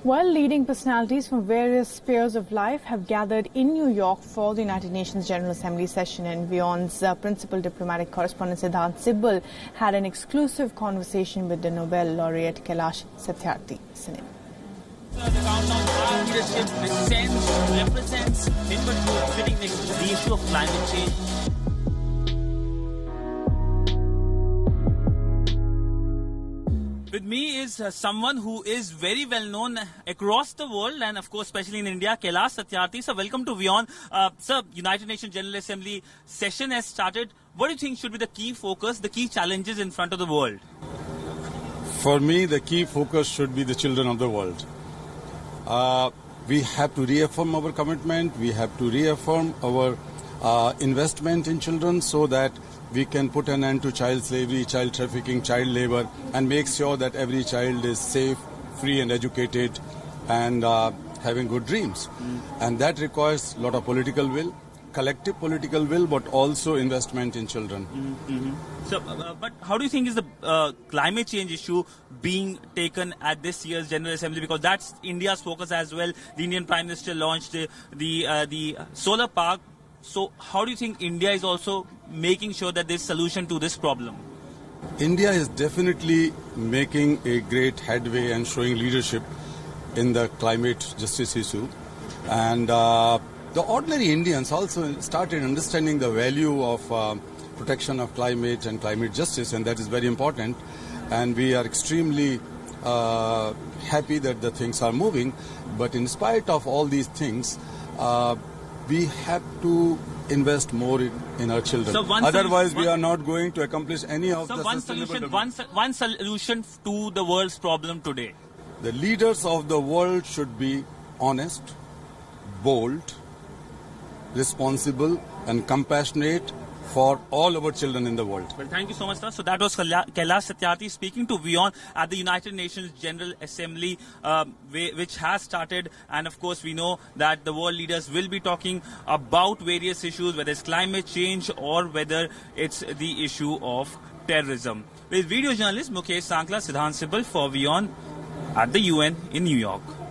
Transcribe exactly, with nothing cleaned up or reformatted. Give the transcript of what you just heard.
Well, leading personalities from various spheres of life have gathered in New York for the United Nations General Assembly session, and WION's uh, principal diplomatic correspondent Siddhant had an exclusive conversation with the Nobel Laureate Kailash Satyarthi. Listen in. The countdown leadership represents, represents Timbuktu sitting next to the issue of climate change. With me is uh, someone who is very well known across the world and of course especially in India, Kailash Satyarthi. So welcome to WION. Uh, sir, United Nations General Assembly session has started. What do you think should be the key focus, the key challenges in front of the world? For me, the key focus should be the children of the world. Uh, we have to reaffirm our commitment, we have to reaffirm our uh, investment in children so that we can put an end to child slavery, child trafficking, child labor, and make sure that every child is safe, free and educated and uh, having good dreams. Mm. And that requires a lot of political will, collective political will, but also investment in children. Mm-hmm. So, uh, but how do you think is the uh, climate change issue being taken at this year's General Assembly? Because that's India's focus as well. The Indian Prime Minister launched the the, uh, the solar park. So how do you think India is also making sure that there's solution to this problem? India is definitely making a great headway and showing leadership in the climate justice issue. And uh, the ordinary Indians also started understanding the value of uh, protection of climate and climate justice, and that is very important. And we are extremely uh, happy that the things are moving. But in spite of all these things, uh, we have to invest more in, in our children. So Otherwise, we are not going to accomplish any of so the one sustainable solution, development. one, one solution to the world's problem today. The leaders of the world should be honest, bold, responsible and compassionate for all our children in the world. Well, thank you so much, sir. So that was Kailash Satyarthi speaking to WION at the United Nations General Assembly, um, which has started. And of course, we know that the world leaders will be talking about various issues, whether it's climate change or whether it's the issue of terrorism. With video journalist Mukesh Sankla, Siddhant for WION at the U N in New York.